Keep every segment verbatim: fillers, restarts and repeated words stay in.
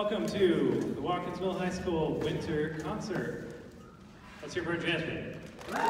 welcome to the Watkinsville High School Winter Concert. Let's hear for a jazz band. All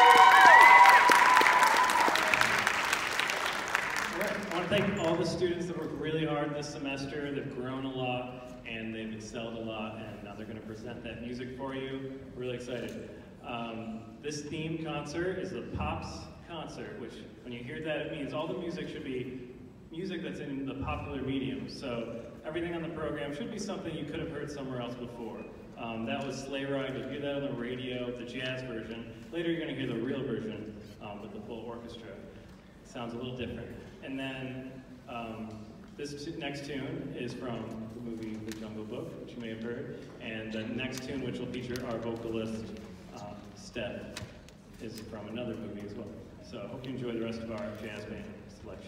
right. I want to thank all the students that worked really hard this semester. They've grown a lot and they've excelled a lot, and now they're going to present that music for you. Really excited. Um, this theme concert is the Pops Concert, which when you hear that, it means all the music should be music that's in the popular medium. So everything on the program should be something you could have heard somewhere else before. Um, that was Sleigh Ride. You'll hear that on the radio, the jazz version. Later you're going to hear the real version um, with the full orchestra. It sounds a little different. And then um, this t next tune is from the movie The Jungle Book, which you may have heard. And the next tune, which will feature our vocalist, um, Steph, is from another movie as well. So I hope you enjoy the rest of our jazz band selections.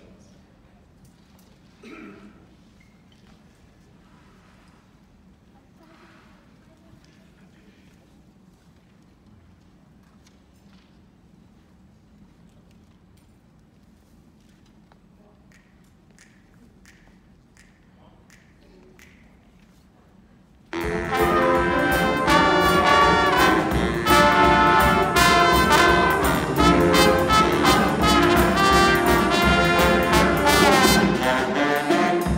Thank you.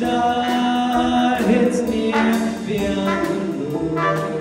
star, it's near beyond the moon.